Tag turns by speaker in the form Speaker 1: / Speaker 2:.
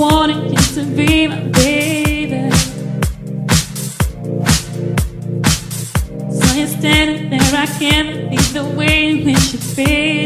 Speaker 1: wanted you to be my baby. So you're standing there, I can't believe the way in which you feel.